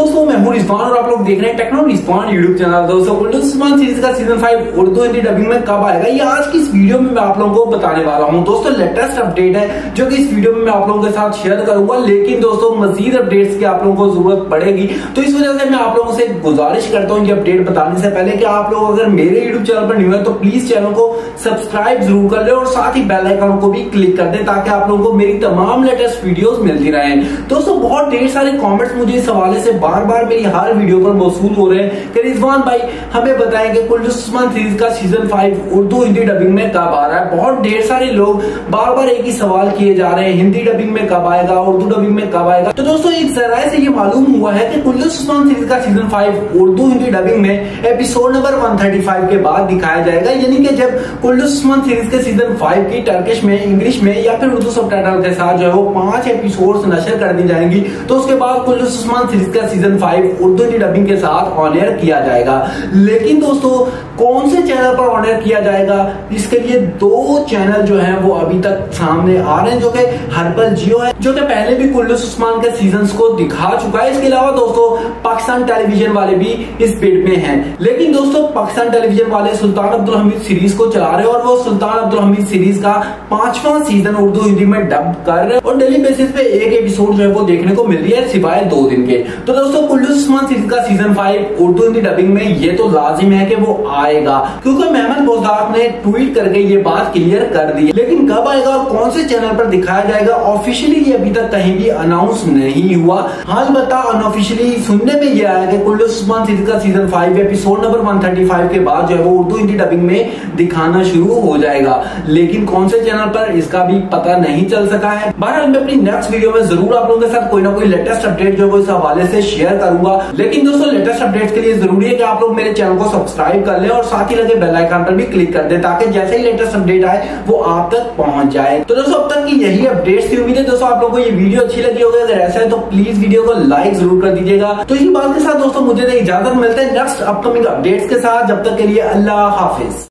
दोस्तों मैं हूं रिजवान और आप लोग देख रहे हैं टेक्नो रिजवान यूट्यूब चैनल। दोस्तों उर्दू उस्मान सीरीज का सीजन 5 उर्दू हिंदी डबिंग में कब आएगा ये आज की इस वीडियो में मैं आप लोगों को बताने वाला हूं। दोस्तों लेटेस्ट अपडेट है जो कि इस वीडियो में मैं आप लोगों के साथ शेयर करूंगा, लेकिन दोस्तों मजीद अपडेट्स की आप लोगों को जरूरत पड़ेगी, तो इस वजह से मैं आप लोगों से गुजारिश करता हूँ ये अपडेट बताने से पहले कि आप लोग अगर मेरे यूट्यूब चैनल पर न्यू है तो प्लीज चैनल को सब्सक्राइब जरूर कर ले और साथ ही बेल आइकन को भी क्लिक कर दे ताकि आप लोगों को मेरी तमाम लेटेस्ट वीडियोस मिलती रहे। दोस्तों बहुत ढेर सारे कमेंट्स मुझे इस हवाले से बार बार मेरी हर वीडियो पर मौसूल हो रहे हैं कि रिजवान भाई हमें बताएं कि कुल्लू उस्मान सीरीज का सीजन 5 उर्दू हिंदी डबिंग में कब आ रहा है। बहुत ढेर सारे लोग बार बार एक ही सवाल किए जा रहे हैं, हिंदी डबिंग में कब आएगा, उर्दू डबिंग में कब आएगा। तो दोस्तों एक जराये से ये मालूम हुआ है कि कुल्लू उस्मान सीरीज का सीजन 5 उर्दू हिंदी डबिंग में एपिसोड नंबर 135 के बाद दिखाया जाएगा, यानी कि जब कुल्लू उस्मान सीरीज के सीजन 5 की टर्किश में, इंग्लिश में या फिर उर्दू सबटाइटल के साथ जो है वो 5 एपिसोड्स नशर कर दी जाएंगी, तो उसके बाद कुल्लू उस्मान सीरीज का सीजन 5 उर्दू हिंदी डबिंग के साथ ऑन एयर किया जाएगा। लेकिन दोस्तों कौन से चैनल पर ऑन एयर किया जाएगा, इसके लिए 2 चैनल जो है वो अभी तक सामने आ रहे हैं, जो कि हर्बल जियो है जो कि पहले भी कुल्लू उस्मान के सीजन्स को दिखा चुका है। इसके अलावा दोस्तों पाकिस्तान टेलीविजन वाले भी इस बिड में हैं। लेकिन दोस्तों पाकिस्तान टेलीविजन वाले सुल्तान अब्दुल हमीद सीरीज को चला रहे हैं और वो सुल्तान अब्दुल हमीद सीरीज का 5वां सीजन उर्दू हिंदी में डब कर रहे हैं और डेली बेसिस पे एक एपिसोड जो है वो देखने को मिल रही है सिवाय 2 दिन के। तो दोस्तों कुल्लू उस्मान सीरीज का सीजन 5 उर्दू हिंदी डबिंग में ये तो लाजिम है कि वो आएगा, क्योंकि मेहमान बोजदार ने ट्वीट करके ये बात क्लियर कर दी। लेकिन कब आएगा और कौन से चैनल पर दिखाया जाएगा ऑफिशियली ये अभी तक कहीं भी अनाउंस नहीं हुआ। हाल बता अनऑफिशियली सुनने में ये आया कि कुल्लू उस्मान सीरीज का सीजन 5 एपिसोड नंबर 135 के बाद जो है वो उर्दू हिंदी डबिंग में दिखाना शुरू हो जाएगा, लेकिन कौन से चैनल पर इसका भी पता नहीं चल सका है। बहरहाल मैं अपनी नेक्स्ट वीडियो में जरूर आप लोगों के साथ कोई ना कोई लेटेस्ट अपडेट जो है वो इस हवाले से शेयर करूंगा। लेकिन दोस्तों लेटेस्ट अपडेट्स के लिए जरूरी है कि आप लोग मेरे चैनल को सब्सक्राइब कर लें और साथ ही लगे बेल आइकन पर भी क्लिक कर दें ताकि जैसे ही लेटेस्ट अपडेट आए वो आप तक पहुंच जाए। तो दोस्तों अब तक की यही अपडेट्स थी। उम्मीद है दोस्तों आप लोगों को ये वीडियो अच्छी लगी होगी, अगर ऐसा है तो प्लीज वीडियो को लाइक जरूर कर दीजिएगा। तो इसी बात के साथ दोस्तों मुझे इजाजत मिलते हैं नेक्स्ट अपकमिंग अपडेट्स के साथ। जब तक के लिए अल्लाह हाफिज।